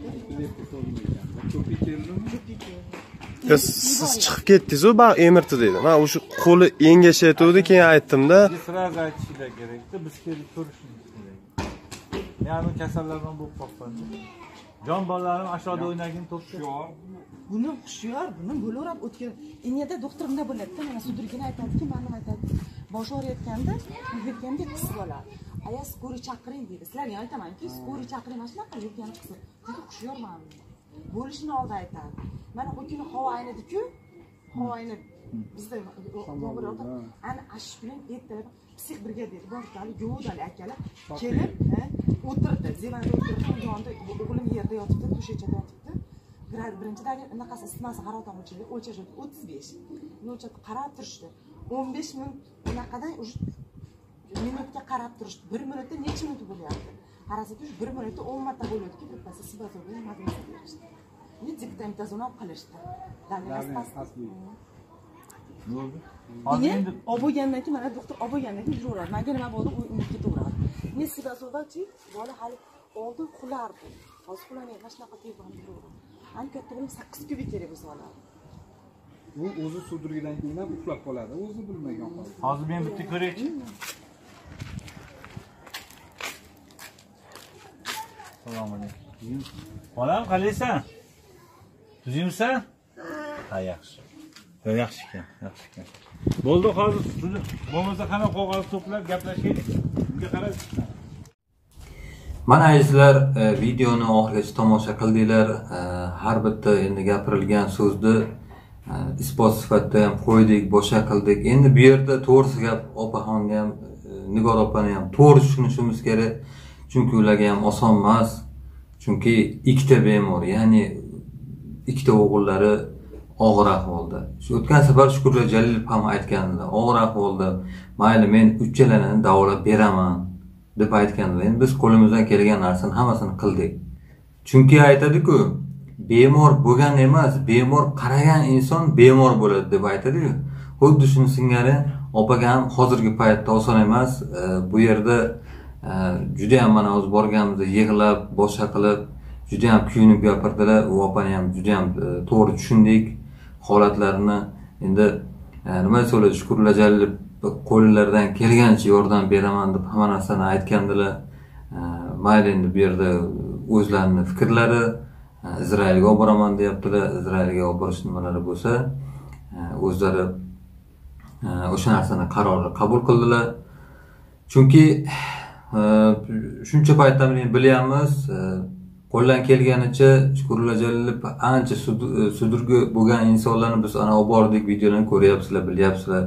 keldi. Ko'pik keldimi? Ko'pik keldi. Siz chiqib ketdingiz-ku, baq emirti dedi. Men o'sha qo'li engashayotdi, keyin aytdim-da. Sraz aytishlar kerak-da, biz kelib ko'rishimiz kerak. Ya'ni kasallardan bo'lib qolgan. Jon bolalarim aşağıda o'ynagin to'pga. Buni hushyor, buni bo'laverib o'tgan. Endi doktorimda bo'ladi-da, mana sudurgini aytadiki, mana nima aytadi. Boshi og'riyotganda, yurganda qisib oladi. Aya skori chaqiring dedi. Sizlarga aytamanki, skori chaqiring mana shunaqa yurgani qisib. Juda hushyorman. Bo'lishini oldi aytadi. Mana bu kuni havo aynidi-ku, havo aynidi. Bizda to'g'ri ana ash bilan ertalab psix brigadir bortali yo'dali akalar kelib, o'tirdi. Zevanda o'tirib, yonida o'g'lim yerda yotibdi, to'shakchada yotibdi. Grad birinchi darajada unaqasi isitmasi haroratini o'lchadi, o'lchash o'ttiz besh. O'lchab qarab turishdi. o'n besh minut unaqadan o'sha minutga qarab turishdi. bir minutda necha minut bo'lyapti? Qarasangiz bir minutda o'n marta bo'lyapti, bittasi sibatobli magnesiy berishdi. Ne diktamtazon olib qilishdi. Davlat Bo'ldi. Endi olib bo'lgandan keyin mana doktor olib bo'lgandan keyin yuraveradi. Menga nima bo'ldi, u unga ketaveradi. Men sibatobchi bola hali oldin qulardi. Hozir qulamaydi, mana shunaqa tezdan yuraveradi. Ham katta o'g'lim sakkiz kubik kerak bo'lsa oladi. U o'zi sudurgidan keyin ham uxlab qoladi, o'zi bilmagan qoladi. Hozir men bitta ko'raychi. Assalomu alaykum. Bolam, qalaysan? Tuzimsan? Ha, yaxshi. Yaxshi ekan, yaxshi ekan. Bo'ldi, hozir bo'lmasa qana qog'oz to'plab gaplashaylik. Bunga qarab. Mana sizlar videoni oxirigacha tomosha qildinglar. Har bitta endi gapirilgan so'zni isbot sifatida ham qo'ydik, boshqa qildik. Endi bu yerda to'g'risi gap opaxonni ham, Nigor opani ham to'g'ri tushunishimiz kerak. Chunki ularga ham oson emas. Chunki ikkita bemor, ya'ni ikkita o'g'illari og'ir ahvolda. Shu o'tgan safar Shukurlar Jalilov ham aytgandilar, og'ir ahvolda. Mayli, men uchalarini davolab beraman deb aytgandilar. Endi biz qo'limizdan kelgan narsani hammasini qildik. Chunki aytadi-ku, bemor bo'lgan emas, bemor qaragan inson bemor bo'ladi deb aytadi-ku. Xuddi shuni singari opaga ham hozirgi paytda oson emas. Bu yerda juda ham mana o'zi borganimizda yig'lab, boshqa qilib, juda ham kuyunib gapirdilar. U opani ham juda ham to'g'ri tushundik holatlarini. Endi nima so'ladi, Shukurlar Jalilov qo'llaridan kelgancha yordam beraman deb hamma narsani aytgandilar. Mayli, endi bu yerda o'zlarining fikrlari, Izraelga olib boraman deyaptilar. Izraelga olib borish nimalari bo'lsa, o'zlari o'sha narsani qarorni qabul qildilar. Chunki shuncha paytdan men bilyapmiz, qo'ldan kelganicha Shukurlar Jalilov ancha sudurgi bo'lgan insonlarni biz ana olib bordik, videolarni ko'ryapsizlar, bilyapsizlar.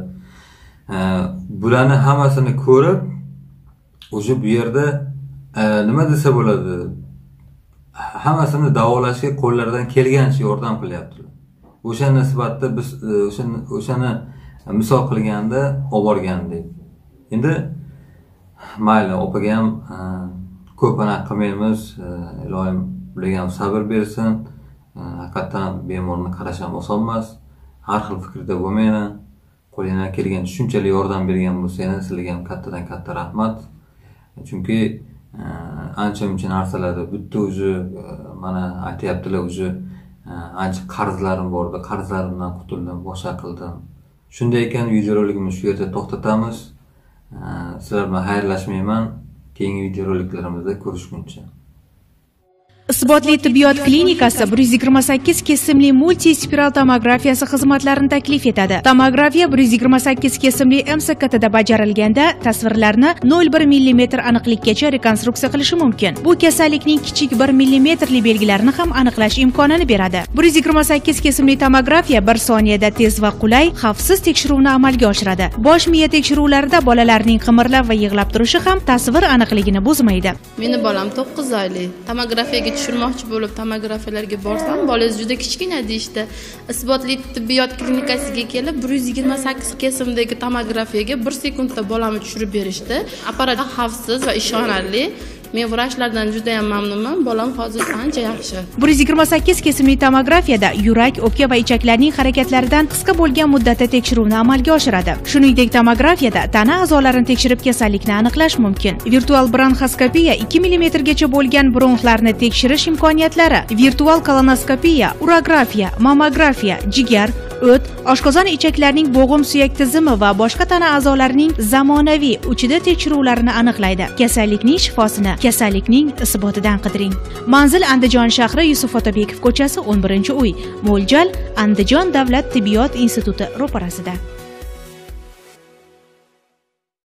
Bularni hammasini ko'rib, o'sha bu yerda nima desa bo'ladi? Hammasini davolashga qo'llaridan kelgancha yordam qilyaptilar. O'sha nisbatda biz o'shani o'shani misol qilganda olib borgandik. Endi mayli, opaga ham ko'p anaqa qilmaymiz. Ilohim ularga ham sabr bersin. Haqiqatan bemorni qarash ham oson emas. Har xil fikrda bo'lmayman. Qo'lingizdan kelgan shunchalik yordam bergan bo'lsangiz, sizlarga ham kattadan katta rahmat. Chunki ancha-muncha narsalarni bitta o'zi mana aytayaptilar, o'zi ancha qarzlarim bor edi, qarzlarimdan qutuldim, boshqa qildim. Shunday ekan, videorolikimizni shu yerda to'xtatamiz. Sizlar bilan xayrlashmayman. Keyingi videoroliklarimizda ko'rishguncha. Isbotli tibbiyot klinikasi bir yuz yigirma sakkiz kesimli multispiral tomografiyasi xizmatlarini taklif etadi. Tomografiya bir yuz yigirma sakkiz kesimli M S K T da bajarilganda tasvirlarni nol bir millimetr aniqlikgacha rekonstruksiya qilishi mumkin. Bu kasallikning kichik bir millimetrli belgilarini ham aniqlash imkonini beradi. bir yuz yigirma sakkiz kesimli tomografiya bir soniyada tez va qulay, xavfsiz tekshiruvni amalga oshiradi. Bosh miya tekshiruvlarida bolalarning qimirlab va yig'lab turishi ham tasvir aniqligini buzmaydi. Meni bolam to'qqiz oylik. Tomografiyaga tushirmoqchi bo'lib, tomografiyalarga borsam, bolangiz juda kichkina deyishdi. Isbotli tibbiyot klinikasiga kelib, bir yuz yigirma sakkiz kesimdagi tomografiyaga bir sekundda bolamni tushirib berishdi. Apparat xavfsiz va ishonarli. Men vrachlardan juda ham mamnunman. Bolam hozir ancha yaxshi. bir yuz yigirma sakkiz kesimli tomografiyada yurak, o'pka va ichaklarning harakatlaridan qisqa bo'lgan muddatda tekshiruvni amalga oshiradi. Shuningdek, tomografiyada tana a'zolarini tekshirib kasallikni aniqlash mumkin. Virtual bronxoskopiya ikki millimetrgacha bo'lgan bronxlarni tekshirish imkoniyatlari, virtual kolonoskopiya, urografiya, mammografiya, jigar, o't, oshqozon ichaklarning bo'g'im suyak tizimi va boshqa tana a'zolarining zamonaviy uchida tekshiruvlarini aniqlaydi. Kasallikning shifosini kasallikning isbotidan qidiring. Manzil Andijon shahri Yusuf Otabekov ko'chasi o'n birinchi uy. Mo'ljal Andijon davlat tibbiyot instituti ro'parasida.